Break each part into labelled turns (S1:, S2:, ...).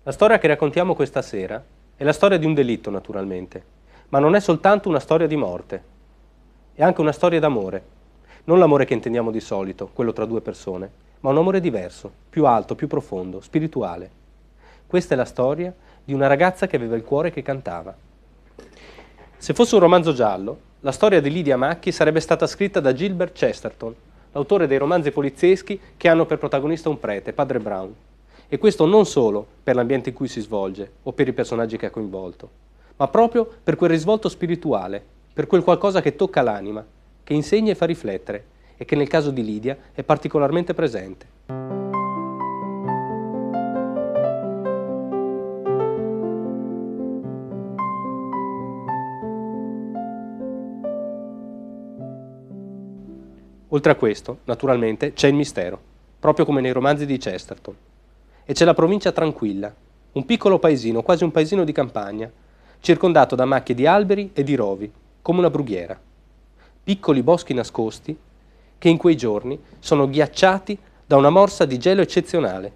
S1: La storia che raccontiamo questa sera è la storia di un delitto, naturalmente, ma non è soltanto una storia di morte, è anche una storia d'amore. Non l'amore che intendiamo di solito, quello tra due persone, ma un amore diverso, più alto, più profondo, spirituale. Questa è la storia di una ragazza che aveva il cuore che cantava. Se fosse un romanzo giallo, la storia di Lydia Macchi sarebbe stata scritta da Gilbert Chesterton, l'autore dei romanzi polizieschi che hanno per protagonista un prete, Padre Brown. E questo non solo per l'ambiente in cui si svolge o per i personaggi che ha coinvolto, ma proprio per quel risvolto spirituale, per quel qualcosa che tocca l'anima, che insegna e fa riflettere, e che nel caso di Lydia è particolarmente presente. Oltre a questo, naturalmente, c'è il mistero, proprio come nei romanzi di Chesterton. E c'è la provincia tranquilla, un piccolo paesino, quasi un paesino di campagna, circondato da macchie di alberi e di rovi, come una brughiera. Piccoli boschi nascosti che in quei giorni sono ghiacciati da una morsa di gelo eccezionale.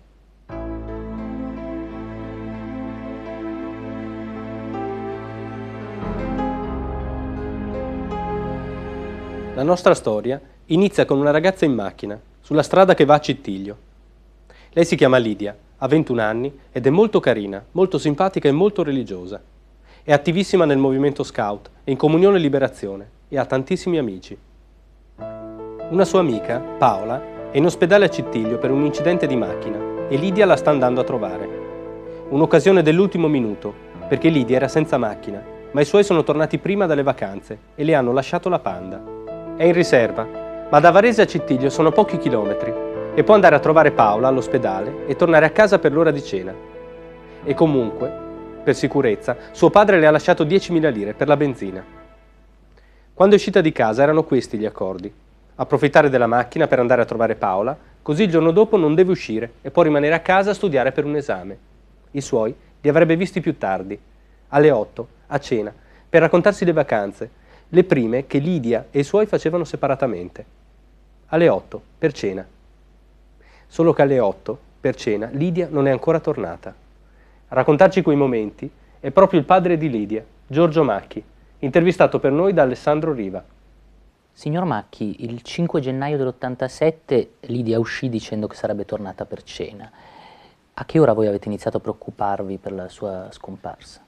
S1: La nostra storia inizia con una ragazza in macchina, sulla strada che va a Cittiglio. Lei si chiama Lydia, ha 21 anni ed è molto carina, molto simpatica e molto religiosa. È attivissima nel movimento scout, è in Comunione e Liberazione e ha tantissimi amici. Una sua amica, Paola, è in ospedale a Cittiglio per un incidente di macchina e Lydia la sta andando a trovare. Un'occasione dell'ultimo minuto, perché Lydia era senza macchina, ma i suoi sono tornati prima dalle vacanze e le hanno lasciato la Panda. È in riserva, ma da Varese a Cittiglio sono pochi chilometri e può andare a trovare Paola all'ospedale e tornare a casa per l'ora di cena. E comunque, per sicurezza, suo padre le ha lasciato 10.000 lire per la benzina. Quando è uscita di casa erano questi gli accordi: approfittare della macchina per andare a trovare Paola, così il giorno dopo non deve uscire e può rimanere a casa a studiare per un esame. I suoi li avrebbe visti più tardi, alle 8, a cena, per raccontarsi le vacanze, le prime che Lydia e i suoi facevano separatamente. Alle 8, per cena. Solo che alle 8, per cena, Lydia non è ancora tornata. A raccontarci quei momenti è proprio il padre di Lydia, Giorgio Macchi, intervistato per noi da Alessandro Riva.
S2: Signor Macchi, il 5 gennaio dell'87 Lydia uscì dicendo che sarebbe tornata per cena. A che ora voi avete iniziato a preoccuparvi per la sua scomparsa?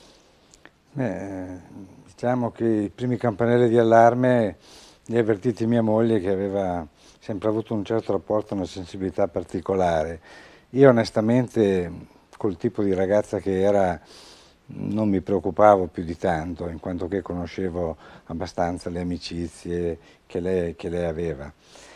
S3: Diciamo che i primi campanelli di allarme li ha avvertiti mia moglie, che aveva sempre avuto un certo rapporto, una sensibilità particolare. Io onestamente, col tipo di ragazza che era, non mi preoccupavo più di tanto, in quanto che conoscevo abbastanza le amicizie che lei aveva.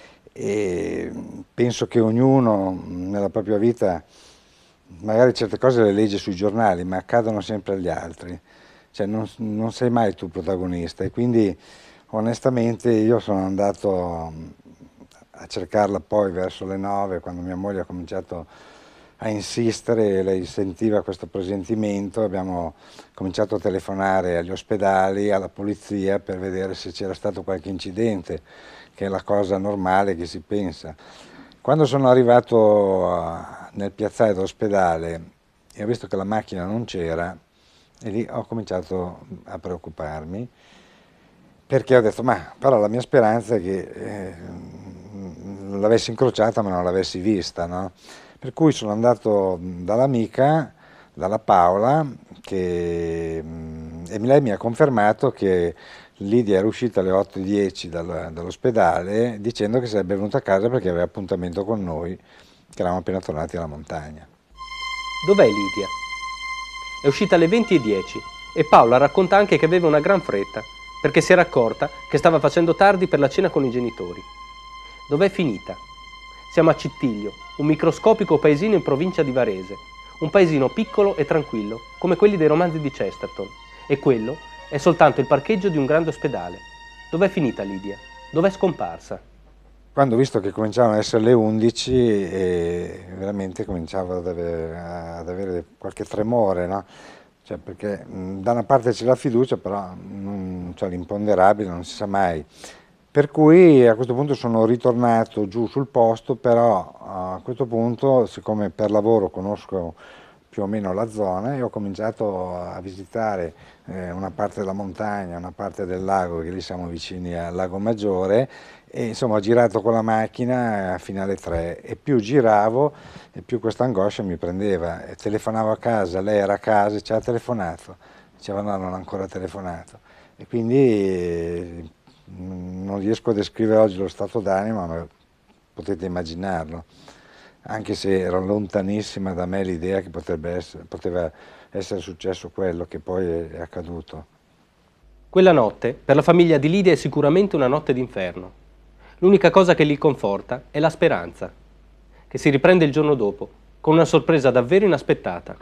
S3: E penso che ognuno nella propria vita, magari certe cose le legge sui giornali, ma accadono sempre agli altri. Cioè non sei mai tu protagonista, e quindi onestamente io sono andato a cercarla poi verso le 9, quando mia moglie ha cominciato a insistere, lei sentiva questo presentimento, abbiamo cominciato a telefonare agli ospedali, alla polizia, per vedere se c'era stato qualche incidente, che è la cosa normale che si pensa. Quando sono arrivato nel piazzale dell'ospedale e ho visto che la macchina non c'era, e lì ho cominciato a preoccuparmi, perché ho detto, ma però la mia speranza è che l'avessi incrociata ma non l'avessi vista, no? Per cui sono andato dall'amica, dalla Paola, e lei mi ha confermato che Lydia era uscita alle 8:10 dall'ospedale dicendo che sarebbe venuta a casa perché aveva appuntamento con noi, che eravamo appena tornati alla montagna.
S1: Dov'è Lydia? È uscita alle 20:10 e Paola racconta anche che aveva una gran fretta, perché si era accorta che stava facendo tardi per la cena con i genitori. Dov'è finita? Siamo a Cittiglio, un microscopico paesino in provincia di Varese, un paesino piccolo e tranquillo, come quelli dei romanzi di Chesterton, e quello è soltanto il parcheggio di un grande ospedale. Dov'è finita Lydia? Dov'è scomparsa?
S3: Quando ho visto che cominciavano ad essere le 11, veramente cominciavo ad avere qualche tremore, no? Cioè, perché da una parte c'è la fiducia, però cioè, l'imponderabile non si sa mai. Per cui a questo punto sono ritornato giù sul posto, però a questo punto, siccome per lavoro conosco più o meno la zona e ho cominciato a visitare una parte della montagna, una parte del lago, che lì siamo vicini al Lago Maggiore, e insomma ho girato con la macchina fino alle 3 e più giravo e più questa angoscia mi prendeva. E telefonavo a casa, lei era a casa e ci ha telefonato, diceva no, non ha ancora telefonato, e quindi non riesco a descrivere oggi lo stato d'animo, ma potete immaginarlo, anche se era lontanissima da me l'idea che poteva essere successo quello che poi è accaduto.
S1: Quella notte, per la famiglia di Lidia, è sicuramente una notte d'inferno. L'unica cosa che li conforta è la speranza, che si riprende il giorno dopo, con una sorpresa davvero inaspettata.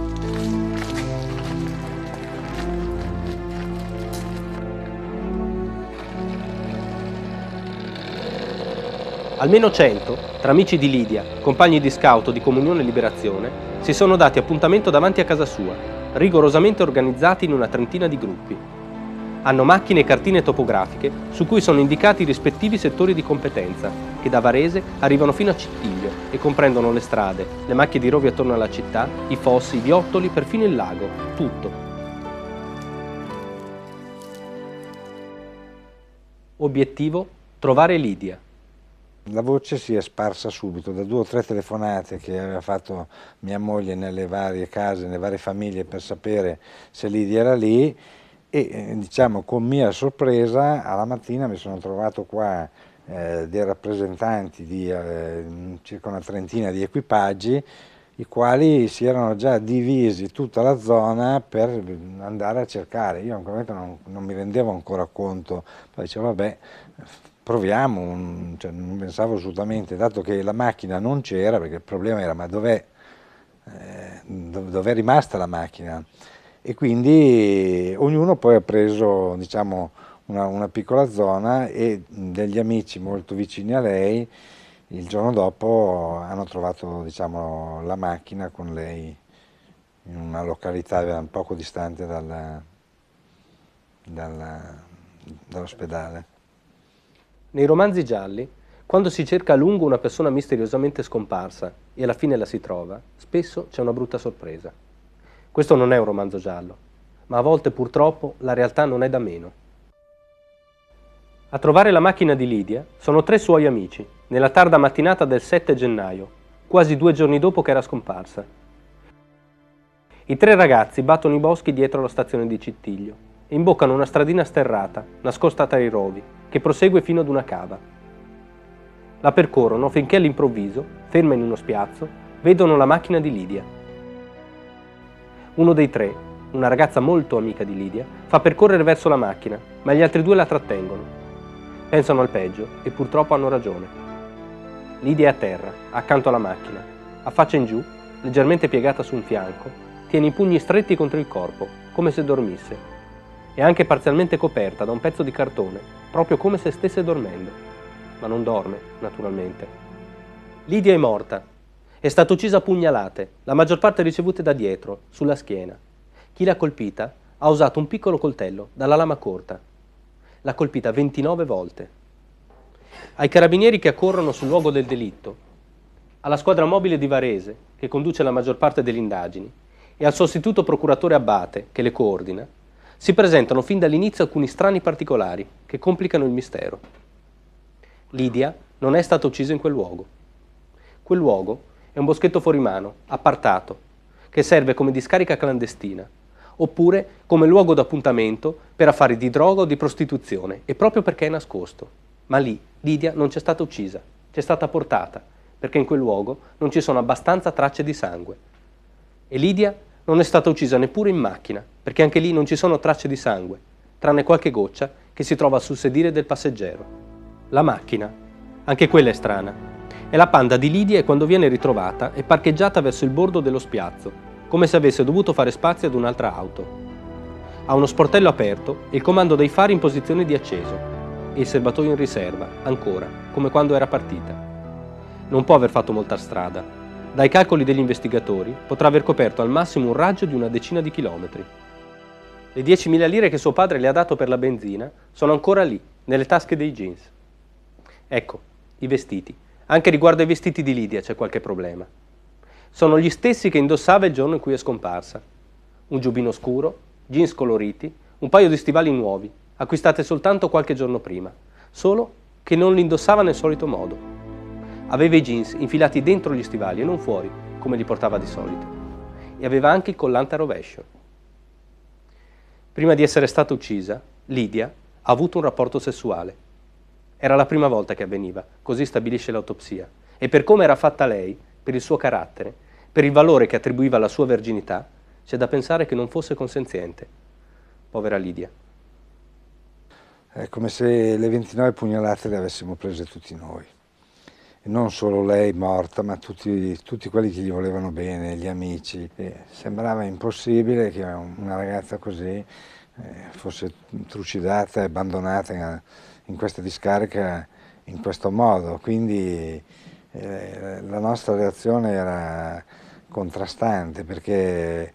S1: Almeno 100, tra amici di Lidia, compagni di scout o di Comunione e Liberazione, si sono dati appuntamento davanti a casa sua, rigorosamente organizzati in una trentina di gruppi. Hanno macchine e cartine topografiche su cui sono indicati i rispettivi settori di competenza, che da Varese arrivano fino a Cittiglio e comprendono le strade, le macchie di rovi attorno alla città, i fossi, i viottoli, perfino il lago, tutto. Obiettivo: trovare Lidia.
S3: La voce si è sparsa subito da 2 o 3 telefonate che aveva fatto mia moglie nelle varie case, nelle varie famiglie per sapere se Lidia era lì, e diciamo con mia sorpresa alla mattina mi sono trovato qua dei rappresentanti di circa una trentina di equipaggi, i quali si erano già divisi tutta la zona per andare a cercare. Io ancora non mi rendevo ancora conto, poi dicevo vabbè, proviamo, cioè, non pensavo assolutamente, dato che la macchina non c'era, perché il problema era ma dov'è rimasta la macchina? E quindi ognuno poi ha preso, diciamo, una piccola zona, e degli amici molto vicini a lei il giorno dopo hanno trovato, diciamo, la macchina con lei in una località poco distante dall'ospedale.
S1: Nei romanzi gialli, quando si cerca a lungo una persona misteriosamente scomparsa e alla fine la si trova, spesso c'è una brutta sorpresa. Questo non è un romanzo giallo, ma a volte purtroppo la realtà non è da meno. A trovare la macchina di Lidia sono 3 suoi amici, nella tarda mattinata del 7 gennaio, quasi 2 giorni dopo che era scomparsa. I 3 ragazzi battono i boschi dietro la stazione di Cittiglio e imboccano una stradina sterrata, nascosta tra i rovi, che prosegue fino ad una cava. La percorrono finché all'improvviso, ferma in uno spiazzo, vedono la macchina di Lidia. Uno dei 3, una ragazza molto amica di Lidia, fa percorrere verso la macchina, ma gli altri 2 la trattengono. Pensano al peggio e purtroppo hanno ragione. Lidia è a terra, accanto alla macchina, a faccia in giù, leggermente piegata su un fianco, tiene i pugni stretti contro il corpo, come se dormisse. È anche parzialmente coperta da un pezzo di cartone, proprio come se stesse dormendo. Ma non dorme, naturalmente. Lidia è morta. È stata uccisa a pugnalate, la maggior parte ricevute da dietro, sulla schiena. Chi l'ha colpita ha usato un piccolo coltello dalla lama corta. L'ha colpita 29 volte. Ai carabinieri che accorrono sul luogo del delitto, alla squadra mobile di Varese, che conduce la maggior parte delle indagini, e al sostituto procuratore Abbate, che le coordina, si presentano fin dall'inizio alcuni strani particolari che complicano il mistero. Lidia non è stata uccisa in quel luogo. Quel luogo è un boschetto fuori mano, appartato, che serve come discarica clandestina, oppure come luogo d'appuntamento per affari di droga o di prostituzione, e proprio perché è nascosto. Ma lì Lidia non c'è stata uccisa, c'è stata portata, perché in quel luogo non ci sono abbastanza tracce di sangue. E Lidia non è stata uccisa neppure in macchina, perché anche lì non ci sono tracce di sangue, tranne qualche goccia che si trova sul sedile del passeggero. La macchina, anche quella è strana. È la Panda di Lidia e quando viene ritrovata è parcheggiata verso il bordo dello spiazzo, come se avesse dovuto fare spazio ad un'altra auto. Ha uno sportello aperto e il comando dei fari in posizione di acceso, e il serbatoio in riserva, ancora, come quando era partita. Non può aver fatto molta strada. Dai calcoli degli investigatori potrà aver coperto al massimo un raggio di una decina di chilometri. Le 10.000 lire che suo padre le ha dato per la benzina sono ancora lì, nelle tasche dei jeans. Ecco, i vestiti. Anche riguardo ai vestiti di Lidia c'è qualche problema. sono gli stessi che indossava il giorno in cui è scomparsa. Un giubbino scuro, jeans coloriti, un paio di stivali nuovi, acquistate soltanto qualche giorno prima, solo che non li indossava nel solito modo. Aveva i jeans infilati dentro gli stivali e non fuori, come li portava di solito. E aveva anche il collante a rovescio. Prima di essere stata uccisa, Lidia ha avuto un rapporto sessuale. Era la prima volta che avveniva, così stabilisce l'autopsia. E per come era fatta lei, per il suo carattere, per il valore che attribuiva alla sua verginità, c'è da pensare che non fosse consenziente. Povera Lidia.
S3: È come se le 29 pugnalate le avessimo prese tutti noi. E non solo lei morta, ma tutti quelli che gli volevano bene, gli amici. E sembrava impossibile che una ragazza così fosse trucidata e abbandonata in questa discarica in questo modo. Quindi la nostra reazione era contrastante, perché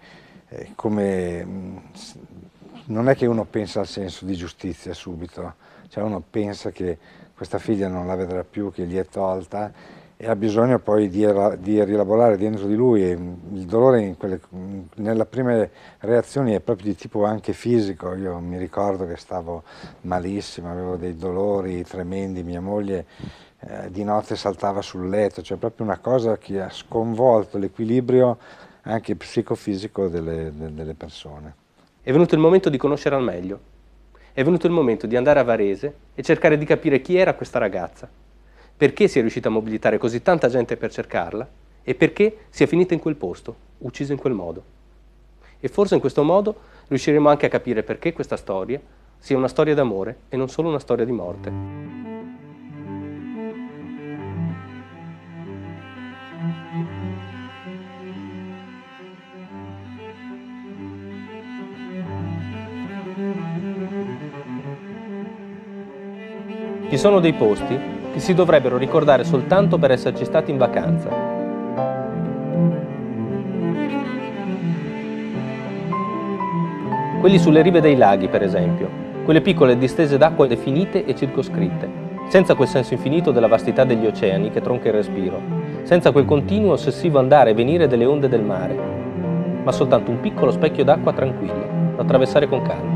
S3: non è che uno pensa al senso di giustizia subito, cioè uno pensa che questa figlia non la vedrà più, che gli è tolta, e ha bisogno poi di rielaborare dentro di lui. E il dolore nelle prime reazioni è proprio di tipo anche fisico. Io mi ricordo che stavo malissimo, avevo dei dolori tremendi, mia moglie di notte saltava sul letto, cioè proprio una cosa che ha sconvolto l'equilibrio anche psicofisico delle persone.
S1: È venuto il momento di conoscere al meglio. È venuto il momento di andare a Varese e cercare di capire chi era questa ragazza, perché si è riuscita a mobilitare così tanta gente per cercarla e perché sia finita in quel posto, uccisa in quel modo. E forse in questo modo riusciremo anche a capire perché questa storia sia una storia d'amore e non solo una storia di morte. Ci sono dei posti che si dovrebbero ricordare soltanto per esserci stati in vacanza. Quelli sulle rive dei laghi, per esempio, quelle piccole distese d'acqua definite e circoscritte, senza quel senso infinito della vastità degli oceani che tronca il respiro, senza quel continuo ossessivo andare e venire delle onde del mare, ma soltanto un piccolo specchio d'acqua tranquilla, da attraversare con calma.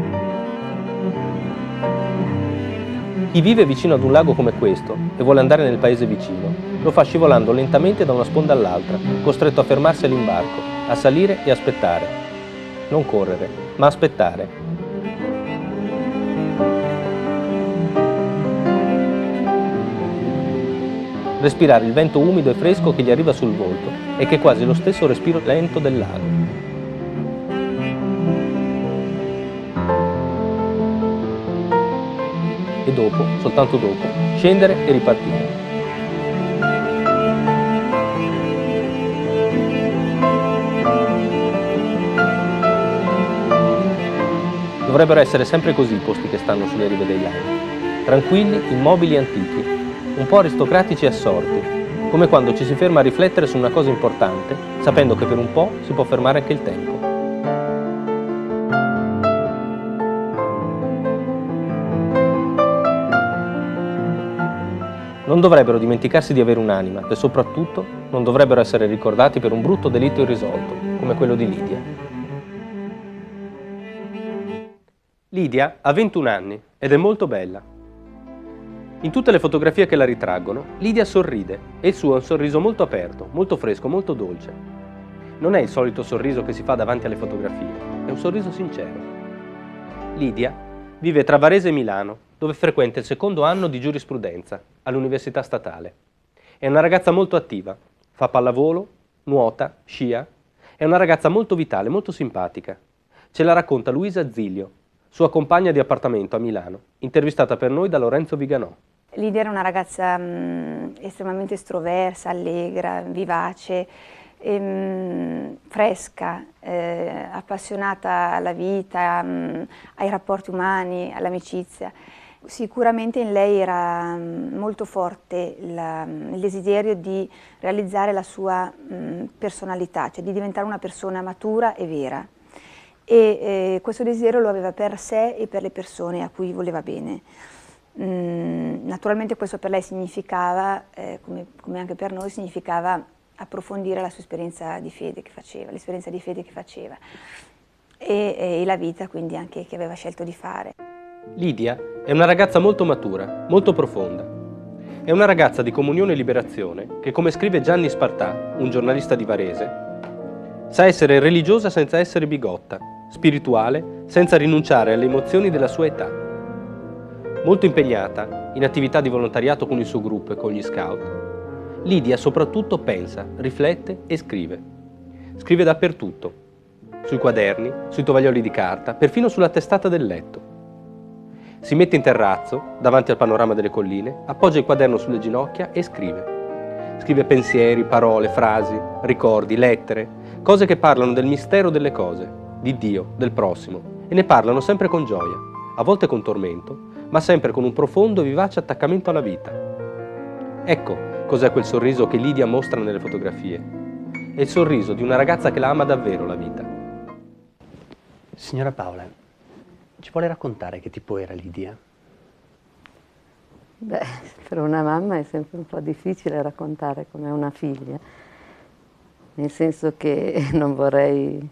S1: Chi vive vicino ad un lago come questo e vuole andare nel paese vicino, lo fa scivolando lentamente da una sponda all'altra, costretto a fermarsi all'imbarco, a salire e aspettare. Non correre, ma aspettare. Respirare il vento umido e fresco che gli arriva sul volto e che è quasi lo stesso respiro lento del lago. E dopo, soltanto dopo, scendere e ripartire. Dovrebbero essere sempre così i posti che stanno sulle rive dei laghi, tranquilli, immobili e antichi, un po' aristocratici e assorti, come quando ci si ferma a riflettere su una cosa importante, sapendo che per un po' si può fermare anche il tempo. Non dovrebbero dimenticarsi di avere un'anima e soprattutto non dovrebbero essere ricordati per un brutto delitto irrisolto, come quello di Lidia. Lidia ha 21 anni ed è molto bella. In tutte le fotografie che la ritraggono, Lidia sorride e il suo è un sorriso molto aperto, molto fresco, molto dolce. Non è il solito sorriso che si fa davanti alle fotografie, è un sorriso sincero. Lidia vive tra Varese e Milano, dove frequenta il secondo anno di giurisprudenza all'Università Statale. È una ragazza molto attiva, fa pallavolo, nuota, scia. È una ragazza molto vitale, molto simpatica. Ce la racconta Luisa Zilio, sua compagna di appartamento a Milano, intervistata per noi da Lorenzo Viganò.
S4: Lidia era una ragazza estremamente estroversa, allegra, vivace, fresca, appassionata alla vita, ai rapporti umani, all'amicizia. Sicuramente in lei era molto forte il desiderio di realizzare la sua personalità, cioè di diventare una persona matura e vera. E questo desiderio lo aveva per sé e per le persone a cui voleva bene. Naturalmente questo per lei significava, come anche per noi, significava approfondire la sua esperienza di fede che faceva, l'esperienza di fede che faceva e la vita quindi anche che aveva scelto di fare.
S1: Lidia è una ragazza molto matura, molto profonda. È una ragazza di comunione e liberazione che, come scrive Gianni Spartà, un giornalista di Varese, sa essere religiosa senza essere bigotta, spirituale senza rinunciare alle emozioni della sua età. Molto impegnata in attività di volontariato con il suo gruppo e con gli scout, Lidia soprattutto pensa, riflette e scrive. Scrive dappertutto, sui quaderni, sui tovaglioli di carta, perfino sulla testata del letto. Si mette in terrazzo, davanti al panorama delle colline, appoggia il quaderno sulle ginocchia e scrive. Scrive pensieri, parole, frasi, ricordi, lettere, cose che parlano del mistero delle cose, di Dio, del prossimo, e ne parlano sempre con gioia, a volte con tormento, ma sempre con un profondo e vivace attaccamento alla vita. Ecco cos'è quel sorriso che Lidia mostra nelle fotografie. È il sorriso di una ragazza che la ama davvero la vita.
S5: Signora Paola, ci vuole raccontare che tipo era Lidia?
S6: Beh, per una mamma è sempre un po' difficile raccontare come una figlia, nel senso che non vorrei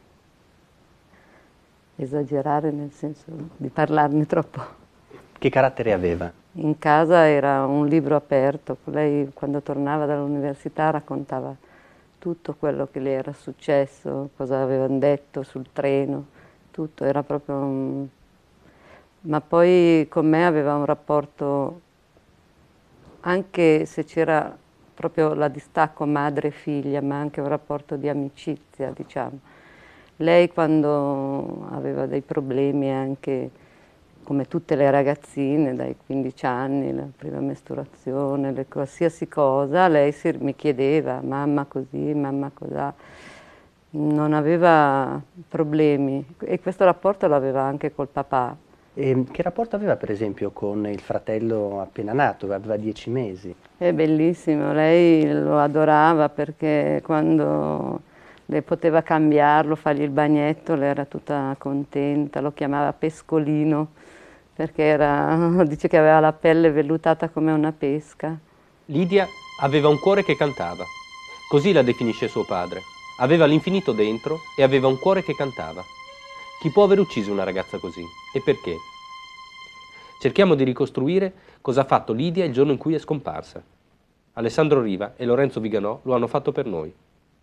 S6: esagerare, nel senso di parlarne troppo.
S5: Che carattere aveva?
S6: In casa era un libro aperto, lei quando tornava dall'università raccontava tutto quello che le era successo, cosa avevano detto sul treno, tutto, era proprio un... Ma poi con me aveva un rapporto, anche se c'era proprio la distacco madre e figlia, ma anche un rapporto di amicizia, diciamo. Lei quando aveva dei problemi, anche come tutte le ragazzine, dai 15 anni, la prima mestruazione, qualsiasi cosa, lei mi chiedeva, mamma così, mamma cos'ha. Non aveva problemi e questo rapporto l'aveva anche col papà.
S5: E che rapporto aveva per esempio con il fratello appena nato, aveva 10 mesi?
S6: È bellissimo, lei lo adorava perché quando le poteva cambiarlo, fargli il bagnetto, lei era tutta contenta, lo chiamava pescolino perché dice che aveva la pelle vellutata come una pesca.
S1: Lidia aveva un cuore che cantava, così la definisce suo padre. Aveva l'infinito dentro e aveva un cuore che cantava. Chi può aver ucciso una ragazza così? E perché? Cerchiamo di ricostruire cosa ha fatto Lidia il giorno in cui è scomparsa. Alessandro Riva e Lorenzo Viganò lo hanno fatto per noi.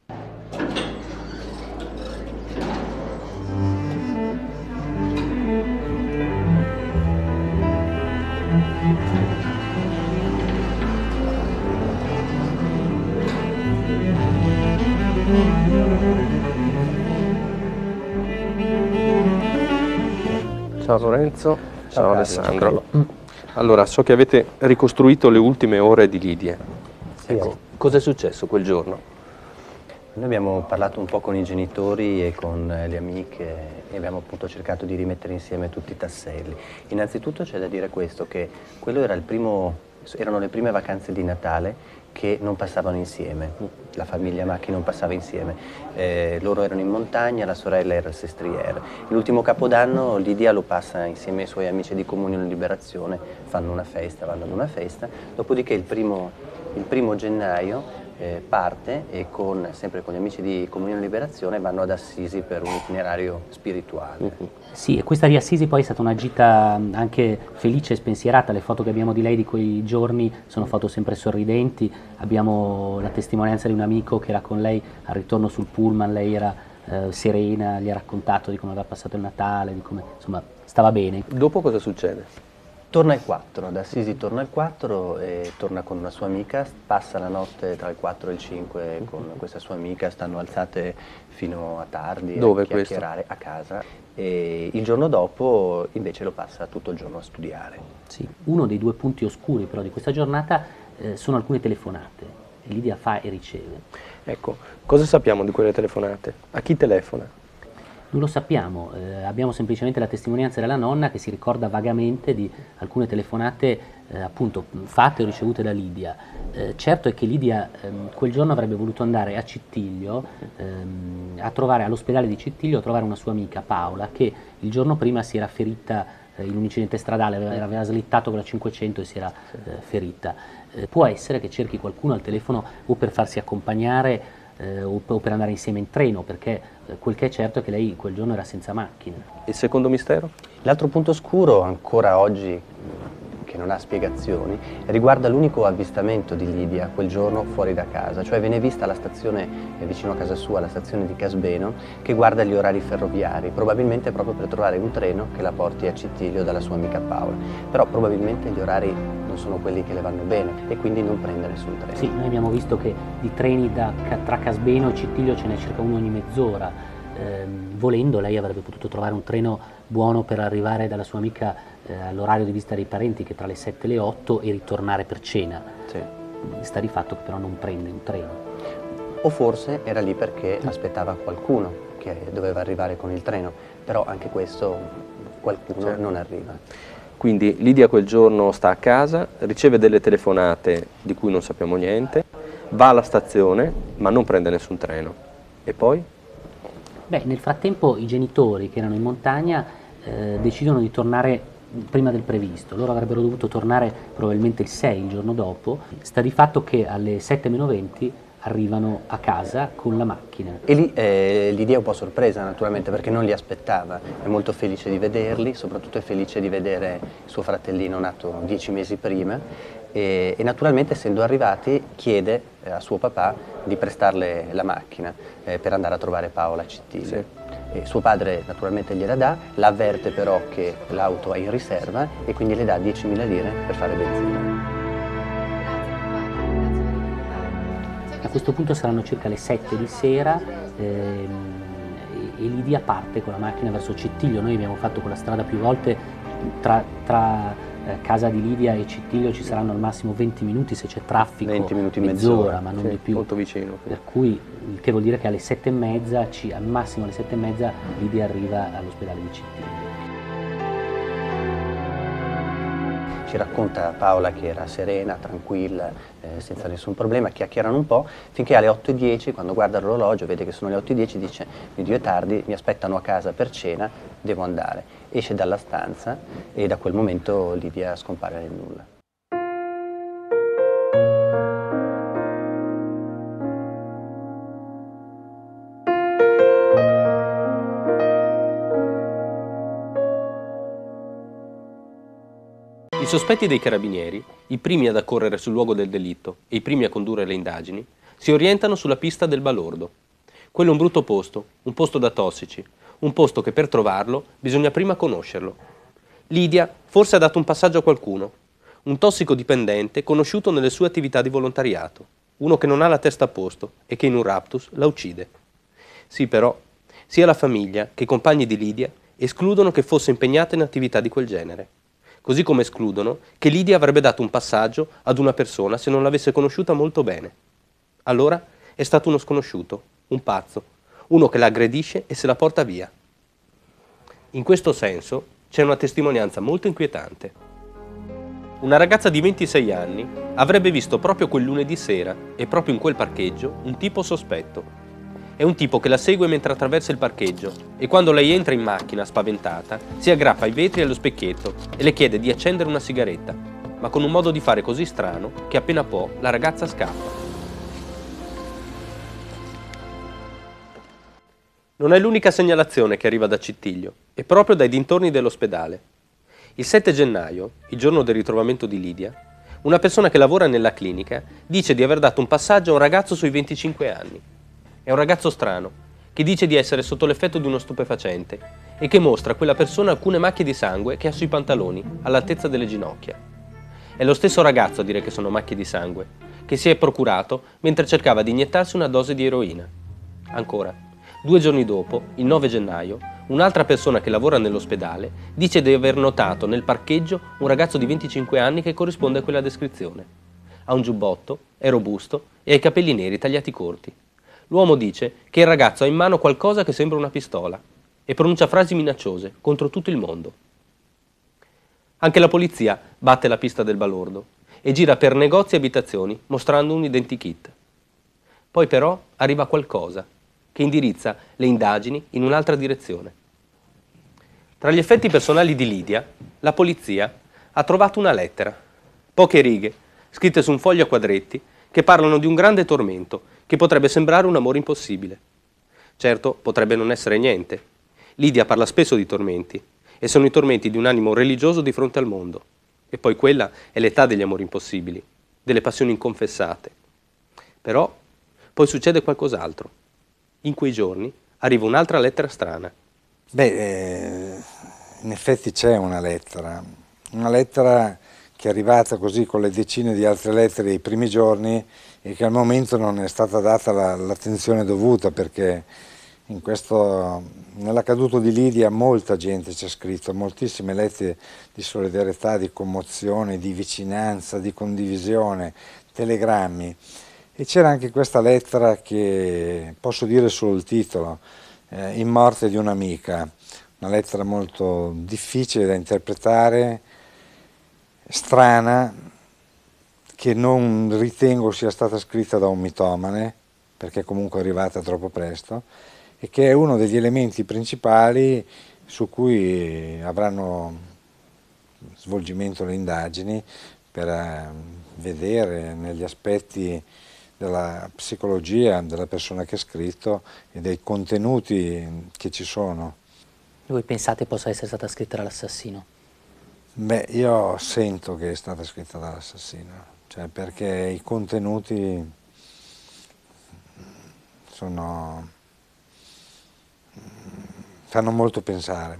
S1: Ciao Lorenzo, ciao Alessandro. Allora, so che avete ricostruito le ultime ore di Lidia.
S5: Sì,
S1: Ecco, cosa è successo quel giorno?
S5: Noi abbiamo parlato un po' con i genitori e con le amiche e abbiamo appunto cercato di rimettere insieme tutti i tasselli. Innanzitutto c'è da dire questo, che quello era erano le prime vacanze di Natale che non passavano insieme, la famiglia Macchi non passava insieme, loro erano in montagna, la sorella era al Sestriere. L'ultimo Capodanno Lidia lo passa insieme ai suoi amici di Comunione e Liberazione, fanno una festa, vanno ad una festa, dopodiché il primo gennaio parte e sempre con gli amici di Comunione e Liberazione vanno ad Assisi per un itinerario spirituale.
S2: Sì, e questa di Assisi poi è stata una gita anche felice e spensierata. Le foto che abbiamo di lei di quei giorni sono foto sempre sorridenti. Abbiamo la testimonianza di un amico che era con lei al ritorno sul pullman, lei era serena, gli ha raccontato di come aveva passato il Natale, di come insomma stava bene.
S1: Dopo cosa succede?
S5: Torna il 4, da Assisi torna il 4 e torna con una sua amica, passa la notte tra il 4 e il 5 con questa sua amica, stanno alzate fino a tardi.
S1: Dove
S5: a chiacchierare
S1: questo?
S5: a casa, e il giorno dopo invece lo passa tutto il giorno a studiare.
S2: Sì, uno dei due punti oscuri però di questa giornata sono alcune telefonate. Lidia fa e riceve.
S1: Ecco, cosa sappiamo di quelle telefonate? A chi telefona?
S2: Non lo sappiamo, abbiamo semplicemente la testimonianza della nonna che si ricorda vagamente di alcune telefonate appunto fatte o ricevute da Lidia. Certo è che Lidia quel giorno avrebbe voluto andare a Cittiglio, a trovare all'ospedale di Cittiglio, a trovare una sua amica Paola che il giorno prima si era ferita in un incidente stradale, aveva slittato con la 500 e si era ferita. può essere che cerchi qualcuno al telefono o per farsi accompagnare o per andare insieme in treno, perché quel che è certo è che lei quel giorno era senza macchina.
S1: Il secondo mistero?
S5: L'altro punto oscuro, ancora oggi, che non ha spiegazioni, riguarda l'unico avvistamento di Lidia quel giorno fuori da casa, cioè viene vista alla stazione vicino a casa sua, la stazione di Casbeno, che guarda gli orari ferroviari, probabilmente proprio per trovare un treno che la porti a Cittiglio dalla sua amica Paola. Però probabilmente gli orari non sono quelli che le vanno bene e quindi non prende nessun treno.
S2: Sì, noi abbiamo visto che di treni tra Casbeno e Cittiglio ce n'è circa uno ogni mezz'ora. Volendo lei avrebbe potuto trovare un treno buono per arrivare dalla sua amica all'orario di visita dei parenti, che è tra le 7 e le 8, e ritornare per cena.
S5: Sì.
S2: Sta di fatto che però non prende un treno.
S5: O forse era lì perché aspettava qualcuno che doveva arrivare con il treno, però anche questo qualcuno non arriva.
S1: Quindi Lidia quel giorno sta a casa, riceve delle telefonate di cui non sappiamo niente, va alla stazione ma non prende nessun treno. E poi?
S2: Beh, nel frattempo i genitori che erano in montagna decidono di tornare prima del previsto. Loro avrebbero dovuto tornare probabilmente il 6, il giorno dopo. Sta di fatto che alle 7:20 arrivano a casa con la macchina.
S5: E lì Lidia è un po' sorpresa naturalmente perché non li aspettava, è molto felice di vederli, soprattutto è felice di vedere suo fratellino nato 10 mesi prima e naturalmente essendo arrivati chiede a suo papà di prestarle la macchina per andare a trovare Paola a Cittiglio.
S1: Sì.
S5: E suo padre naturalmente gliela dà, l'avverte però che l'auto è in riserva e quindi le dà 10.000 lire per fare benzina.
S2: A questo punto saranno circa le 7 di sera e Lidia parte con la macchina verso Cittiglio. Noi abbiamo fatto quella strada più volte, tra casa di Lidia e Cittiglio ci saranno al massimo 20 minuti se c'è traffico,
S5: 20 minuti,
S2: mezz'ora, ma non
S1: sì,
S2: di più.
S1: molto vicino.
S2: Per cui, il che vuol dire che alle 7:30, al massimo alle 7:30, Lidia arriva all'ospedale di Cittiglio.
S5: Ci racconta Paola che era serena, tranquilla, senza nessun problema, chiacchierano un po', finché alle 8:10, quando guarda l'orologio, vede che sono le 8:10, dice mio Dio è tardi, mi aspettano a casa per cena, devo andare. Esce dalla stanza e da quel momento Lidia scompare nel nulla.
S1: I sospetti dei carabinieri, i primi ad accorrere sul luogo del delitto e i primi a condurre le indagini, si orientano sulla pista del balordo. Quello è un brutto posto, un posto da tossici, un posto che per trovarlo bisogna prima conoscerlo. Lidia forse ha dato un passaggio a qualcuno, un tossicodipendente conosciuto nelle sue attività di volontariato, uno che non ha la testa a posto e che in un raptus la uccide. Sì, però, sia la famiglia che i compagni di Lidia escludono che fosse impegnata in attività di quel genere. Così come escludono che Lidia avrebbe dato un passaggio ad una persona se non l'avesse conosciuta molto bene. Allora è stato uno sconosciuto, un pazzo, uno che la aggredisce e se la porta via. In questo senso c'è una testimonianza molto inquietante. Una ragazza di 26 anni avrebbe visto proprio quel lunedì sera e proprio in quel parcheggio un tipo sospetto. È un tipo che la segue mentre attraversa il parcheggio e quando lei entra in macchina spaventata si aggrappa ai vetri e allo specchietto e le chiede di accendere una sigaretta, ma con un modo di fare così strano che appena può la ragazza scappa. Non è l'unica segnalazione che arriva da Cittiglio, è proprio dai dintorni dell'ospedale. Il 7 gennaio, il giorno del ritrovamento di Lidia, una persona che lavora nella clinica dice di aver dato un passaggio a un ragazzo sui 25 anni. È un ragazzo strano, che dice di essere sotto l'effetto di uno stupefacente e che mostra a quella persona alcune macchie di sangue che ha sui pantaloni, all'altezza delle ginocchia. È lo stesso ragazzo a dire che sono macchie di sangue, che si è procurato mentre cercava di iniettarsi una dose di eroina. Ancora, 2 giorni dopo, il 9 gennaio, un'altra persona che lavora nell'ospedale dice di aver notato nel parcheggio un ragazzo di 25 anni che corrisponde a quella descrizione. Ha un giubbotto, è robusto e ha i capelli neri tagliati corti. L'uomo dice che il ragazzo ha in mano qualcosa che sembra una pistola e pronuncia frasi minacciose contro tutto il mondo. Anche la polizia batte la pista del balordo e gira per negozi e abitazioni mostrando un identikit. Poi però arriva qualcosa che indirizza le indagini in un'altra direzione. Tra gli effetti personali di Lidia, la polizia ha trovato una lettera, poche righe, scritte su un foglio a quadretti, che parlano di un grande tormento, che potrebbe sembrare un amore impossibile. Certo, potrebbe non essere niente. Lidia parla spesso di tormenti, e sono i tormenti di un animo religioso di fronte al mondo. E poi quella è l'età degli amori impossibili, delle passioni inconfessate. Però poi succede qualcos'altro. In quei giorni arriva un'altra lettera strana.
S3: Beh, in effetti c'è una lettera che è arrivata così con le decine di altre lettere dei primi giorni e che al momento non è stata data l'attenzione dovuta, perché nell'accaduto di Lidia molta gente ci ha scritto, moltissime lettere di solidarietà, di commozione, di vicinanza, di condivisione, telegrammi. E c'era anche questa lettera che posso dire solo il titolo, In morte di un'amica, una lettera molto difficile da interpretare, strana, che non ritengo sia stata scritta da un mitomane, perché comunque è arrivata troppo presto, e che è uno degli elementi principali su cui avranno svolgimento le indagini per vedere negli aspetti della psicologia della persona che ha scritto e dei contenuti che ci sono.
S2: Voi pensate possa essere stata scritta dall'assassino?
S3: Beh, io sento che è stata scritta dall'assassino, cioè perché i contenuti fanno molto pensare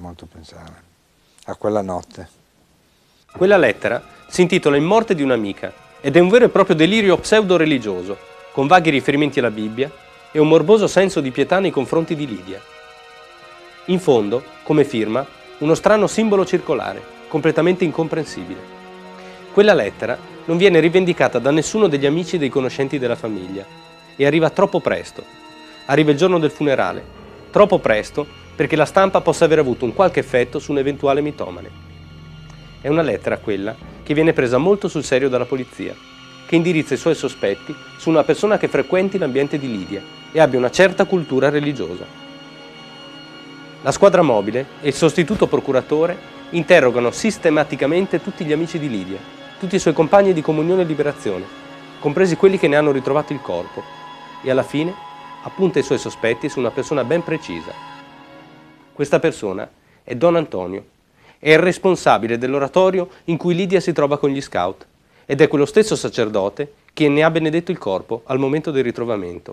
S3: a quella notte.
S1: Quella lettera si intitola In morte di un'amica ed è un vero e proprio delirio pseudo-religioso, con vaghi riferimenti alla Bibbia e un morboso senso di pietà nei confronti di Lidia. In fondo, come firma, uno strano simbolo circolare, completamente incomprensibile. Quella lettera non viene rivendicata da nessuno degli amici e dei conoscenti della famiglia e arriva troppo presto. Arriva il giorno del funerale, troppo presto perché la stampa possa aver avuto un qualche effetto su un eventuale mitomane. È una lettera quella che viene presa molto sul serio dalla polizia, che indirizza i suoi sospetti su una persona che frequenti l'ambiente di Lidia e abbia una certa cultura religiosa. La squadra mobile e il sostituto procuratore interrogano sistematicamente tutti gli amici di Lidia, tutti i suoi compagni di comunione e liberazione, compresi quelli che ne hanno ritrovato il corpo, e alla fine appunta i suoi sospetti su una persona ben precisa. Questa persona è Don Antonio, è il responsabile dell'oratorio in cui Lidia si trova con gli scout ed è quello stesso sacerdote che ne ha benedetto il corpo al momento del ritrovamento.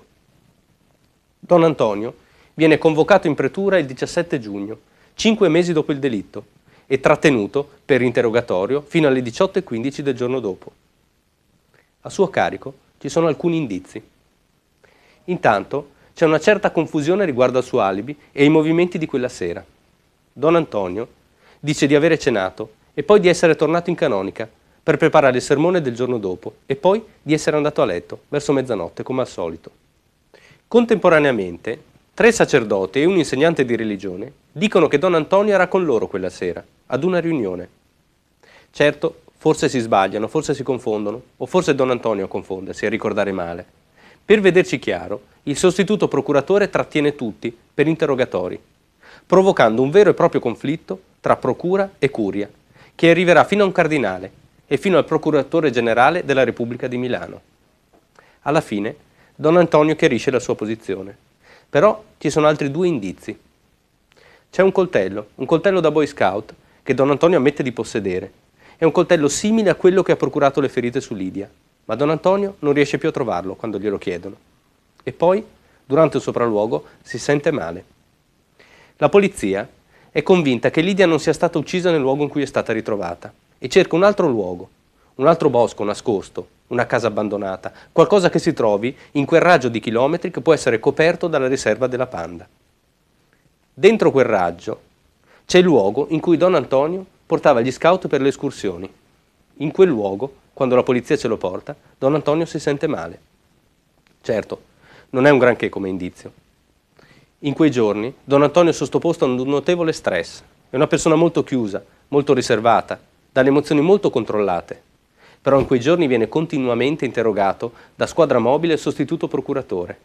S1: Don Antonio viene convocato in pretura il 17 giugno, 5 mesi dopo il delitto, e trattenuto per interrogatorio fino alle 18:15 del giorno dopo. A suo carico ci sono alcuni indizi. Intanto c'è una certa confusione riguardo al suo alibi e ai movimenti di quella sera. Don Antonio dice di avere cenato e poi di essere tornato in canonica per preparare il sermone del giorno dopo e poi di essere andato a letto verso mezzanotte come al solito. Contemporaneamente 3 sacerdoti e un insegnante di religione dicono che Don Antonio era con loro quella sera, ad una riunione. Certo, forse si sbagliano, forse si confondono, o forse Don Antonio a confondersi, a ricordare male. Per vederci chiaro, il sostituto procuratore trattiene tutti per interrogatori, provocando un vero e proprio conflitto tra procura e curia, che arriverà fino a un cardinale e fino al procuratore generale della Repubblica di Milano. Alla fine, Don Antonio chiarisce la sua posizione. Però ci sono altri 2 indizi. C'è un coltello da Boy Scout che Don Antonio ammette di possedere. È un coltello simile a quello che ha procurato le ferite su Lidia, ma Don Antonio non riesce più a trovarlo quando glielo chiedono. E poi, durante il sopralluogo, si sente male. La polizia è convinta che Lidia non sia stata uccisa nel luogo in cui è stata ritrovata e cerca un altro luogo, un altro bosco nascosto, una casa abbandonata, qualcosa che si trovi in quel raggio di chilometri che può essere coperto dalla riserva della Panda. Dentro quel raggio c'è il luogo in cui Don Antonio portava gli scout per le escursioni. In quel luogo, quando la polizia ce lo porta, Don Antonio si sente male. Certo, non è un granché come indizio. In quei giorni Don Antonio è sottoposto a un notevole stress. È una persona molto chiusa, molto riservata, dalle emozioni molto controllate. Però in quei giorni viene continuamente interrogato da squadra mobile e sostituto procuratore.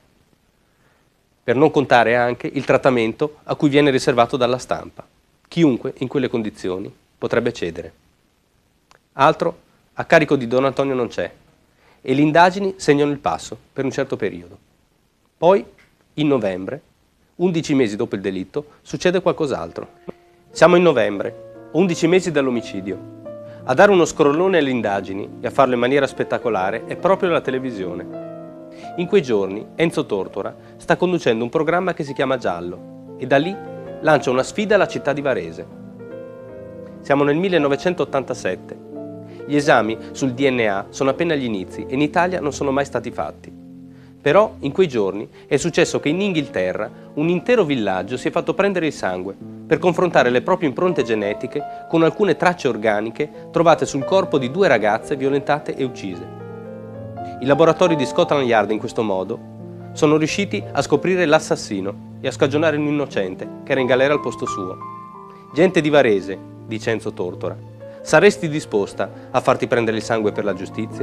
S1: Per non contare anche il trattamento a cui viene riservato dalla stampa. Chiunque in quelle condizioni potrebbe cedere. Altro a carico di Don Antonio non c'è e le indagini segnano il passo per un certo periodo. Poi, in novembre, 11 mesi dopo il delitto, succede qualcos'altro. Siamo in novembre, 11 mesi dall'omicidio. A dare uno scrollone alle indagini e a farlo in maniera spettacolare è proprio la televisione. In quei giorni Enzo Tortora sta conducendo un programma che si chiama Giallo e da lì lancia una sfida alla città di Varese. Siamo nel 1987. Gli esami sul DNA sono appena agli inizi e in Italia non sono mai stati fatti. Però in quei giorni è successo che in Inghilterra un intero villaggio si è fatto prendere il sangue per confrontare le proprie impronte genetiche con alcune tracce organiche trovate sul corpo di 2 ragazze violentate e uccise. I laboratori di Scotland Yard in questo modo sono riusciti a scoprire l'assassino e a scagionare un innocente che era in galera al posto suo. Gente di Varese, dice Enzo Tortora, saresti disposta a farti prendere il sangue per la giustizia?